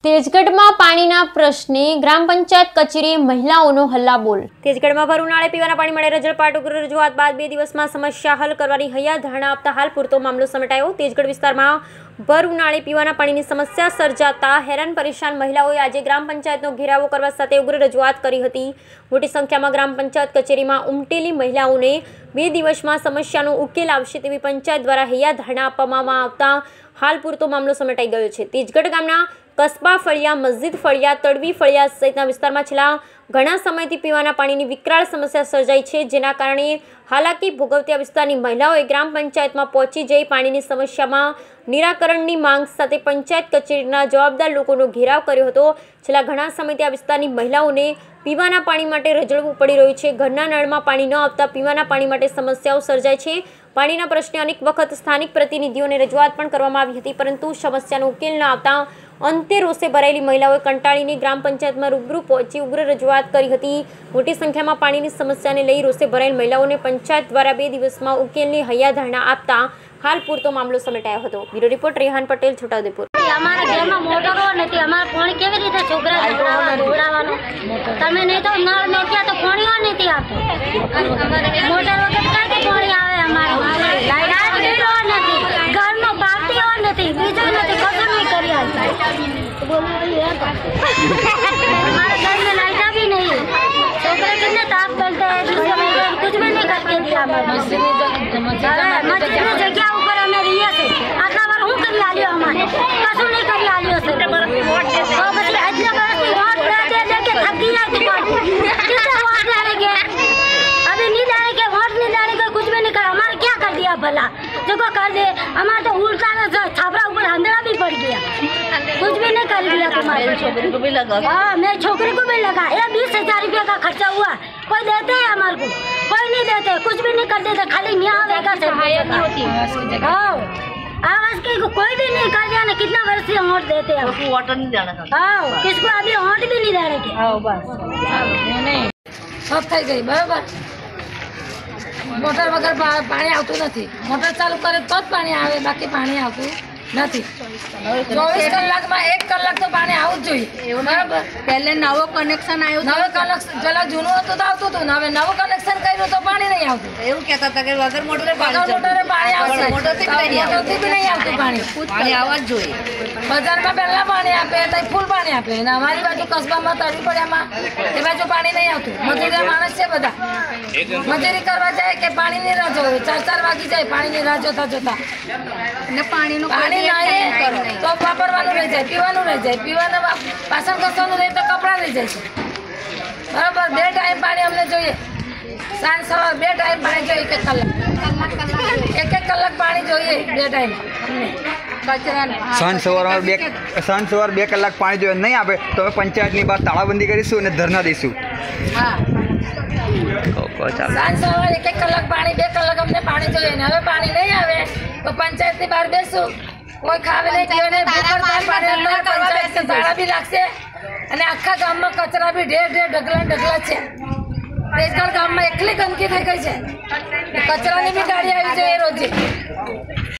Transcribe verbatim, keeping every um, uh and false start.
તેજગઢમાં પાણીના પ્રશ્ને ગ્રામ પંચાયત કચેરીએ મહિલાઓનો હલ્લાબોલ। તેજગઢમાં ભર ઉનાળે પીવાના પાણી માટે રજળપાટ ઉગ્ર રજૂઆત બાદ બે દિવસમાં સમસ્યા હલ કરવાની હૈયા ધારણા આપતા હાલ પૂરતો મામલો સમેટાયો। તેજગઢ વિસ્તારમાં ભર ઉનાળે પીવાના પાણીની સમસ્યા સર્જાતા હેરાન પરેશાન મહિલાઓએ આજે ગ્રામ પંચાયતનો ઘેરાવો કરવા સાથે ઉગ્ર રજૂઆત કરી હતી। મોટી સંખ્યામાં ગ્રામ પંચાયત કચેરીમાં ઉમટેલી મહિલાઓને બે દિવસમાં સમસ્યાનો ઉકેલ આવશે તેવી પંચાયત દ્વારા હૈયા ધારણા આપવામાં આવતા હાલ પૂરતો મામલો સમેટાઈ ગયો છે। તેજગઢ ગામના કસ્બા ફળિયા, મસ્જિદ ફળિયા, તડવી ફળિયા સહિતના વિસ્તારમાં છેલ્લા ઘણા સમયથી પીવાના પાણીની વિકરાળ સમસ્યા સર્જાઈ છે, જેના કારણે હાલાકી ભોગવતી વિસ્તારની મહિલાઓએ ગ્રામ પંચાયતમાં પહોંચી જઈ પાણીની સમસ્યામાં નિરાકરણની માંગ સાથે પંચાયત કચેરીના જવાબદાર લોકોનો ઘેરાવ કર્યો હતો। છેલ્લા ઘણા સમયથી આ વિસ્તારની મહિલાઓને પીવાના પાણી માટે રઝળવું પડી રહ્યું છે। ઘરના નળમાં પાણી ન આવતા પીવાના પાણી માટે સમસ્યાઓ સર્જાય છે। પાણીના પ્રશ્ને અનેક વખત સ્થાનિક પ્રતિનિધિઓને રજૂઆત પણ કરવામાં આવી હતી, પરંતુ સમસ્યાનો ઉકેલ ન આવતા અંતે રોષે ભરાયેલી મહિલાઓએ કંટાળીને ગ્રામ પંચાયતમાં રૂબરૂ પહોંચી ઉગ્ર રજૂઆત કરી હતી। મોટી સંખ્યામાં પાણીની સમસ્યાને લઈ રોષે ભરાયેલ મહિલાઓને પંચાયત દ્વારા બે દિવસમાં ઉકેલની હૈયા ધારણા આપતા હાલ પૂરતો મામલો સમેટાયો હતો। Bureau report Rehan Patel, Chhota Udepur. અમારા ઘરમાં મોટરો નથી, અમારે પાણી કેવી રીતે છોકરા ઢોળાવવાનું? તમે નહીં તો નળ નાખ્યા તો પાણી નથી આવતું। મોટર વગર ક્યાંથી પાણી આવે? અમારે લાઈટ નથી, ઘરમાં બાલટીઓ નથી, બીજું નથી, કશું નહીં કરી हमारे घर में लाइटा भी नहीं, छोकरे कितने ताप चलते हैं, कुछ भी नहीं करके दिया। मस्जिद में जगह ऊपर हमें रिया से आटला बार हूँ करी आलियो, हमारे कसू नहीं करी आलियो से तो बच्चे अजले बरस वोट दे लेके थक गया। कितने वोट डालेंगे? अभी नहीं डालेंगे, वोट नहीं डालेंगे, कुछ भी नहीं कर। हमारे क्या कर दिया भला? जो कर दे हमारे तो उल्टा छापरा ऊपर अंधेरा भी पड़ गया, कुछ भी नहीं कर दिया। तुम्हारे छोकरी को भी लगा? हाँ, मेरे छोकरी को भी लगा। ये बीस हजार रुपया का खर्चा हुआ, कोई देते हैं हमारे को? कोई नहीं देते, कुछ भी नहीं कर देते, खाली नहीं आवेगा से आवाज की कोई भी नहीं कर दिया ना। कितना वर्ष से वोट देते हैं, वोट नहीं देना। हाँ, किसको अभी वोट भी नहीं देने के। हाँ, बस सब થઈ ગઈ બરાબર। મોટર વગર પાણી આવતું નથી, મોટર ચાલુ કરે તો જ પાણી આવે, બાકી પાણી આવતું નથી। ચોવીસ કલાકમાં એક કલાક તો પાણી આવવું જ જોઈએ બરાબર। પહેલે નવો કનેક્શન આવ્યું, નવું કનેક્શન પેલા જૂનું હતું તો આવતું હતું, હવે નવું કનેક્શન કર્યું તો પાણી નહીં આવતું। એવું કહેતા હતા કે વગર મોટરે પાણી મોટરે પાણી આવશે, મોટરથી બી નહીં આવતું પાણી, પાણી આવવા જ જોઈએ। બજારમાં પહેલા પાણી આપે તો ફૂલ પાણી આપે, અને અમારી બાજુ કસ્બામાં તળી પડ્યામાં એ બાજુ પાણી નહીં આવતું। મજૂરી માણસ છે બધા, મજૂરી કરવા જાય કે પાણીની રાહ જોવે, ચાર ચાર વાગી જાય પાણીની રાહ જોતા જોતા, અને પાણીનું પાણી તો વાપરવાનું રહી જાય, પીવાનું રહી જાય, પીવાનું વાસણ ઘસવાનું રહે તો કપડાં રહી જાય છે બરાબર। બે ટાઈમ પાણી અમને જોઈએ, સાંજ સવાર બે ટાઈમ પાણી જોઈએ, એક એક કલાક એક એક કલાક પાણી જોઈએ, બે ટાઈમ અમને। સાંજ સવાર બે સાંજ સવાર બે કલાક પાણી જોઈએ, નહીં આપે તો અમે પંચાયતની બહાર તાળાબંધી કરીશું અને ધરના દઈશું। હા, સાંજ સવાર એક એક કલાક પાણી, બે કલાક અમને પાણી જોઈએ, ને હવે પાણી નહીં આવે તો પંચાયતની બહાર બેસું, કોઈ ખાવે નહીં પીવે નહીં, પંચાયત તાળા બી લાગશે, અને આખા ગામમાં કચરા બી ઢેર ઢેર ઢગલા ઢગલા છે। તેજગઢ ગામમાં એટલી ગંદકી થઈ ગઈ છે, કચરાની બી ગાડી આવી જાય રોજે।